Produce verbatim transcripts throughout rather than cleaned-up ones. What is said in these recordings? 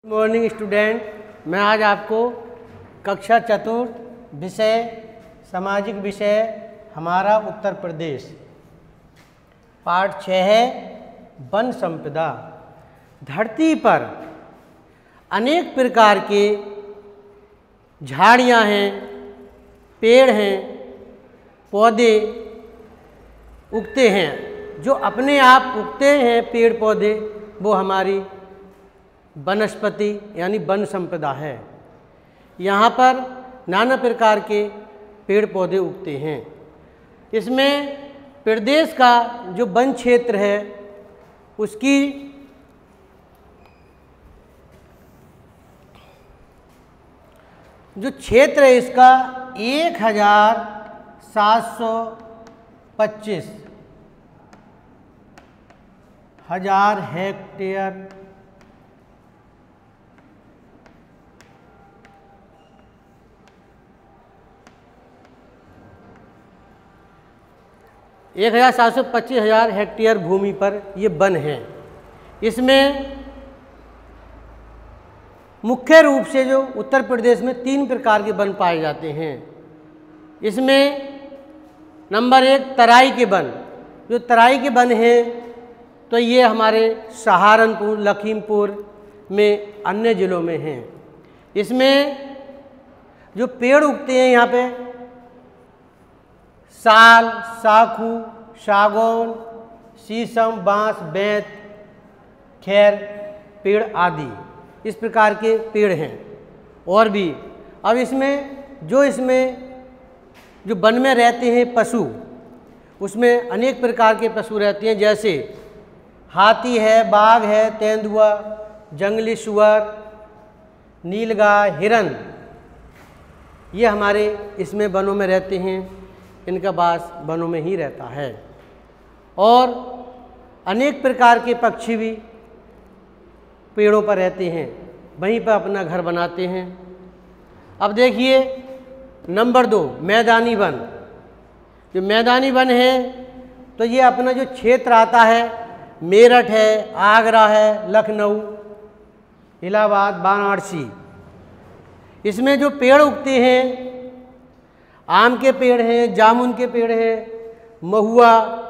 Morning student, मैं आज आपको कक्षा चतुर्थ विषय सामाजिक विषय हमारा उत्तर प्रदेश पाठ छः है वन संपदा। धरती पर अनेक प्रकार के झाड़ियाँ हैं, पेड़ हैं, पौधे उगते हैं। जो अपने आप उगते हैं पेड़ पौधे वो हमारी वनस्पति यानी वन संपदा है। यहाँ पर नाना प्रकार के पेड़ पौधे उगते हैं। इसमें प्रदेश का जो वन क्षेत्र है उसकी जो क्षेत्र है इसका एक हजार सात सौ पच्चीस हजार हेक्टेयर एक हज़ार सात सौ पच्चीस हज़ार हेक्टेयर भूमि पर ये वन है। इसमें मुख्य रूप से जो उत्तर प्रदेश में तीन प्रकार के वन पाए जाते हैं। इसमें नंबर एक तराई के वन। जो तराई के वन हैं तो ये हमारे सहारनपुर, लखीमपुर में अन्य ज़िलों में हैं। इसमें जो पेड़ उगते हैं यहाँ पे साल, साखू, सागौन, शीशम, बांस, बेंत, खैर पेड़ आदि इस प्रकार के पेड़ हैं और भी। अब इसमें जो इसमें जो वन में रहते हैं पशु, उसमें अनेक प्रकार के पशु रहते हैं, जैसे हाथी है, बाघ है, तेंदुआ, जंगली सुअर, नीलगाय, हिरन, ये हमारे इसमें वनों में रहते हैं। इनका वास वनों में ही रहता है। और अनेक प्रकार के पक्षी भी पेड़ों पर रहते हैं, वहीं पर अपना घर बनाते हैं। अब देखिए नंबर दो मैदानी वन। जो मैदानी वन है तो ये अपना जो क्षेत्र आता है मेरठ है, आगरा है, लखनऊ, इलाहाबाद, वाराणसी, इसमें जो पेड़ उगते हैं आम के पेड़ हैं, जामुन के पेड़ हैं, महुआ,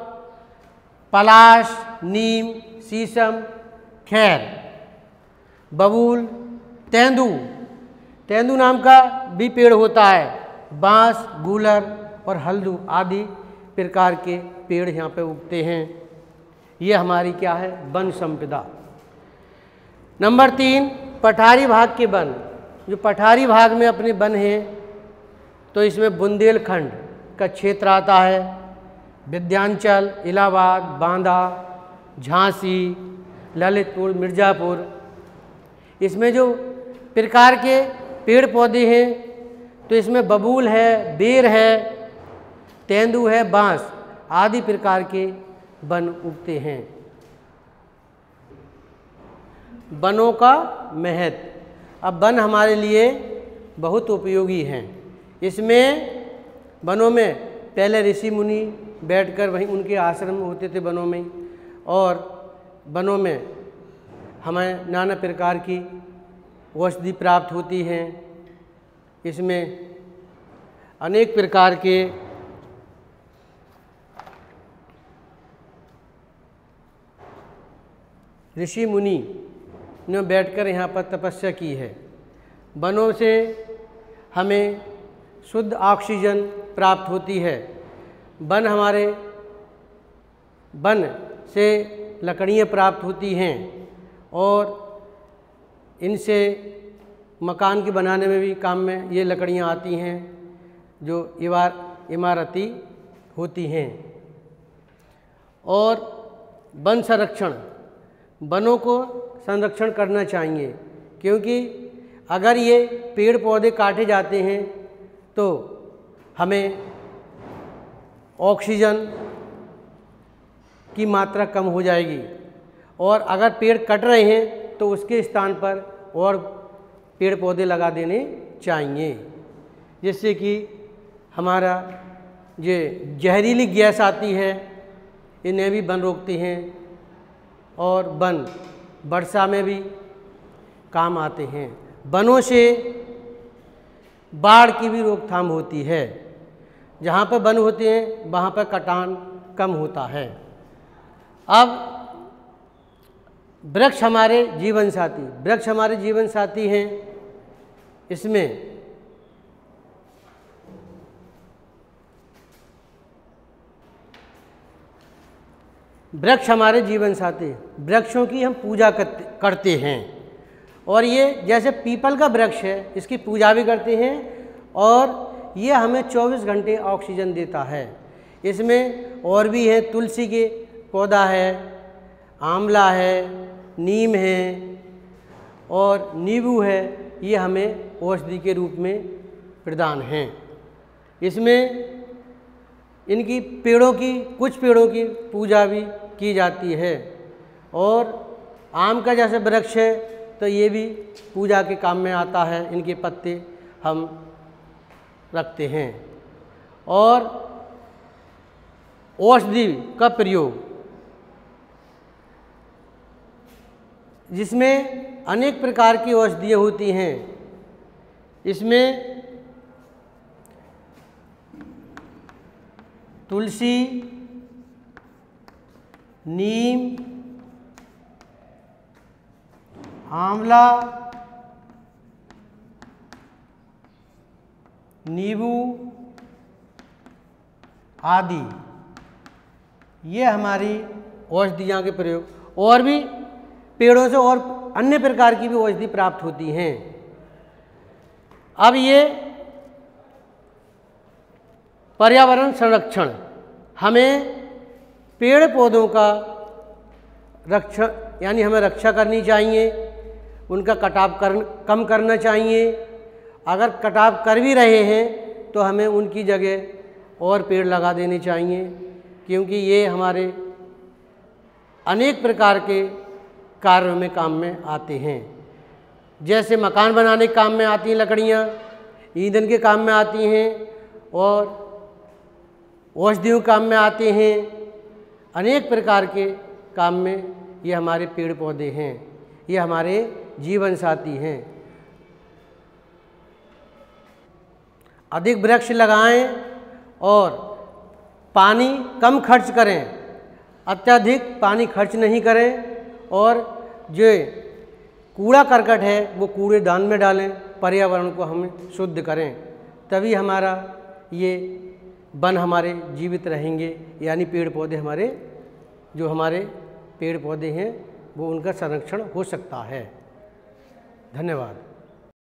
पलाश, नीम, शीशम, खैर, बबूल, तेंदू, तेंदू नाम का भी पेड़ होता है, बांस, गूलर और हल्दू आदि प्रकार के पेड़ यहाँ पे उगते हैं। ये हमारी क्या है वन संपदा। नंबर तीन पठारी भाग के वन। जो पठारी भाग में अपने वन हैं तो इसमें बुंदेलखंड का क्षेत्र आता है, विंध्याचल, इलाहाबाद, बांदा, झांसी, ललितपुर, मिर्ज़ापुर। इसमें जो प्रकार के पेड़ पौधे हैं तो इसमें बबूल है, बेर है, तेंदू है, बांस आदि प्रकार के वन उगते हैं। वनों का महत्व। अब वन हमारे लिए बहुत उपयोगी हैं। इसमें वनों में पहले ऋषि मुनि बैठकर वहीं उनके आश्रम होते थे वनों में, और वनों में हमें नाना प्रकार की औषधि प्राप्त होती हैं। इसमें अनेक प्रकार के ऋषि मुनि ने बैठकर यहाँ पर तपस्या की है। वनों से हमें शुद्ध ऑक्सीजन प्राप्त होती है। वन हमारे वन से लकड़ियाँ प्राप्त होती हैं और इनसे मकान के बनाने में भी काम में ये लकड़ियाँ आती हैं जो इवार इमारती होती हैं। और वन संरक्षण, वनों को संरक्षण करना चाहिए, क्योंकि अगर ये पेड़ पौधे काटे जाते हैं तो हमें ऑक्सीजन की मात्रा कम हो जाएगी, और अगर पेड़ कट रहे हैं तो उसके स्थान पर और पेड़ पौधे लगा देने चाहिए, जिससे कि हमारा ये जहरीली गैस आती है इन्हें भी वन रोकती हैं। और वन वर्षा में भी काम आते हैं। वनों से बाढ़ की भी रोकथाम होती है। जहाँ पर वन होते हैं वहाँ पर कटान कम होता है। अब वृक्ष हमारे जीवन साथी वृक्ष हमारे जीवन साथी हैं। इसमें वृक्ष हमारे जीवन साथी वृक्षों की हम पूजा करते करते हैं और ये जैसे पीपल का वृक्ष है इसकी पूजा भी करते हैं और ये हमें चौबीस घंटे ऑक्सीजन देता है। इसमें और भी है, तुलसी के पौधा है, आंवला है, नीम है और नींबू है, ये हमें औषधि के रूप में प्रदान हैं। इसमें इनकी पेड़ों की कुछ पेड़ों की पूजा भी की जाती है और आम का जैसे वृक्ष है तो ये भी पूजा के काम में आता है। इनके पत्ते हम रखते हैं और औषधि का प्रयोग जिसमें अनेक प्रकार की औषधियाँ होती हैं। इसमें तुलसी, नीम, आंवला, नींबू आदि ये हमारी औषधियाँ के प्रयोग और भी पेड़ों से और अन्य प्रकार की भी औषधि प्राप्त होती हैं। अब ये पर्यावरण संरक्षण हमें पेड़ पौधों का रक्षण यानी हमें रक्षा करनी चाहिए, उनका कटाव कर कम करना चाहिए। अगर कटाव कर भी रहे हैं तो हमें उनकी जगह और पेड़ लगा देने चाहिए क्योंकि ये हमारे अनेक प्रकार के कार्यों में काम में आते हैं। जैसे मकान बनाने के काम में आती हैं लकड़ियाँ, ईंधन के काम में आती हैं और औषधियों काम में आते हैं। अनेक प्रकार के काम में ये हमारे पेड़ पौधे हैं, ये हमारे जीवन साथी हैं। अधिक वृक्ष लगाएं और पानी कम खर्च करें, अत्यधिक पानी खर्च नहीं करें और जो कूड़ा करकट है वो कूड़ेदान में डालें। पर्यावरण को हम शुद्ध करें, तभी हमारा ये वन हमारे जीवित रहेंगे, यानी पेड़ पौधे हमारे जो हमारे पेड़ पौधे हैं वो उनका संरक्षण हो सकता है। धन्यवाद।